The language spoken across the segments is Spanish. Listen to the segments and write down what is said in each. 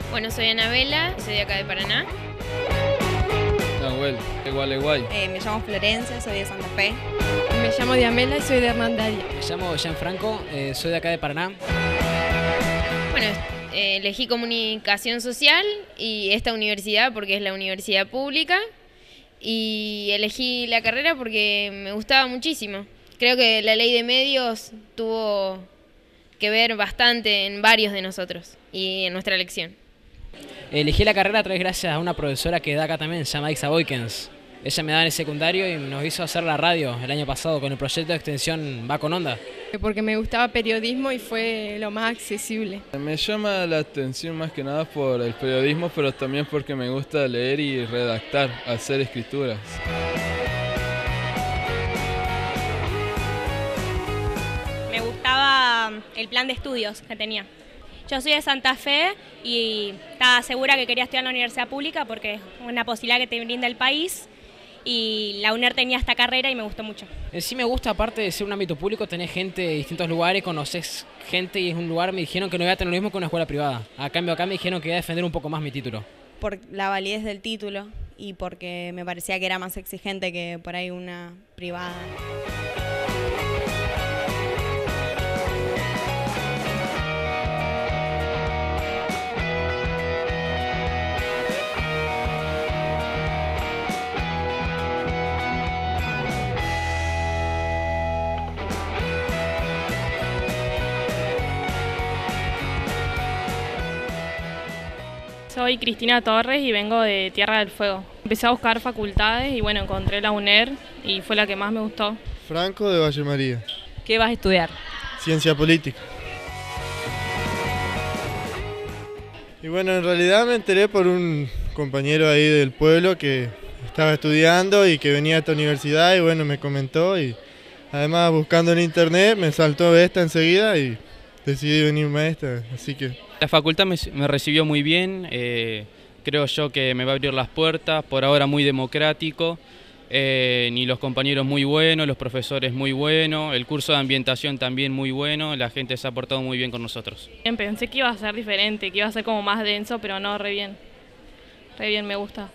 Bueno, soy Anabela, soy de acá de Paraná. Nahuel, de Gualeguay. Me llamo Florencia, soy de Santa Fe. Me llamo Diamela y soy de Hernandaria. Me llamo Gianfranco, soy de acá de Paraná. Bueno, elegí comunicación social y esta universidad porque es la universidad pública. Y elegí la carrera porque me gustaba muchísimo. Creo que la ley de medios tuvo que ver bastante en varios de nosotros y en nuestra elección. Elegí la carrera gracias a una profesora que da acá también, se llama Ixa Boykens. Ella me da en el secundario y nos hizo hacer la radio el año pasado con el proyecto de extensión Va con Onda. Porque me gustaba periodismo y fue lo más accesible. Me llama la atención más que nada por el periodismo, pero también porque me gusta leer y redactar, hacer escrituras. Me gustaba el plan de estudios que tenía. Yo soy de Santa Fe y estaba segura que quería estudiar en la universidad pública porque es una posibilidad que te brinda el país y la UNER tenía esta carrera y me gustó mucho. Sí me gusta, aparte de ser un ámbito público, tenés gente de distintos lugares, conoces gente y es un lugar, me dijeron que no iba a tener lo mismo que una escuela privada. A cambio acá me dijeron que iba a defender un poco más mi título. Por la validez del título y porque me parecía que era más exigente que por ahí una privada. Soy Cristina Torres y vengo de Tierra del Fuego. Empecé a buscar facultades y bueno, encontré la UNER y fue la que más me gustó. Franco de Valle María. ¿Qué vas a estudiar? Ciencia política. Y bueno, en realidad me enteré por un compañero ahí del pueblo que estaba estudiando y que venía a esta universidad y bueno, me comentó y además buscando en internet me saltó esta enseguida y decidí venirme a esta, así que... La facultad me recibió muy bien, creo yo que me va a abrir las puertas, por ahora muy democrático, y los compañeros muy buenos, los profesores muy buenos, el curso de ambientación también muy bueno, la gente se ha portado muy bien con nosotros. Pensé que iba a ser diferente, que iba a ser como más denso, pero no, re bien, me gusta.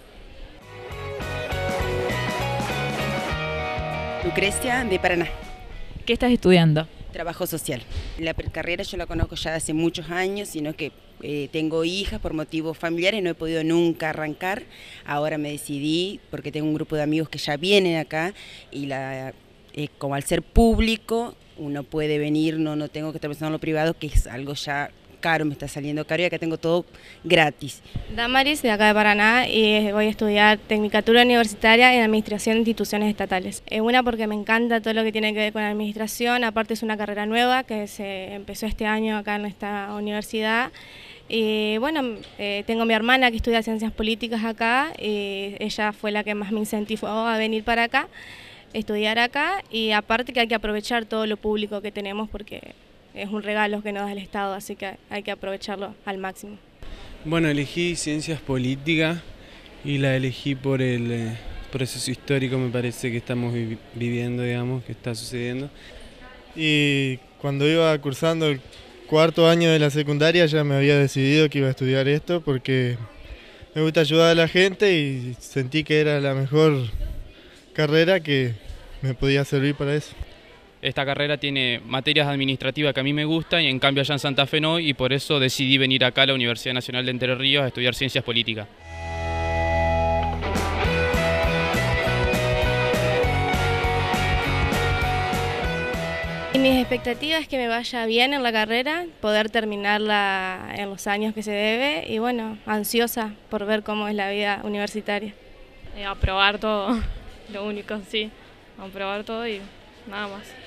Lucrecia, de Paraná. ¿Qué estás estudiando? Trabajo social. La carrera yo la conozco ya hace muchos años, sino que tengo hijas por motivos familiares, no he podido nunca arrancar. Ahora me decidí porque tengo un grupo de amigos que ya vienen acá y como al ser público uno puede venir, no tengo que estar pensando en lo privado, que es algo ya caro, me está saliendo caro y acá tengo todo gratis. Damaris, de acá de Paraná, y voy a estudiar Tecnicatura Universitaria en Administración de Instituciones Estatales. Una porque me encanta todo lo que tiene que ver con la administración, aparte es una carrera nueva que se empezó este año acá en esta universidad. Y bueno, tengo a mi hermana que estudia Ciencias Políticas acá, y ella fue la que más me incentivó a venir para acá, estudiar acá, y aparte que hay que aprovechar todo lo público que tenemos porque es un regalo que nos da el Estado, así que hay que aprovecharlo al máximo. Bueno, elegí Ciencias Políticas y la elegí por el proceso histórico, me parece que estamos viviendo, digamos, que está sucediendo. Y cuando iba cursando el cuarto año de la secundaria ya me había decidido que iba a estudiar esto porque me gusta ayudar a la gente y sentí que era la mejor carrera que me podía servir para eso. Esta carrera tiene materias administrativas que a mí me gustan y en cambio allá en Santa Fe no, y por eso decidí venir acá a la Universidad Nacional de Entre Ríos a estudiar Ciencias Políticas. Y mis expectativas es que me vaya bien en la carrera, poder terminarla en los años que se debe y bueno, ansiosa por ver cómo es la vida universitaria. Aprobar todo, lo único, sí, aprobar todo y nada más.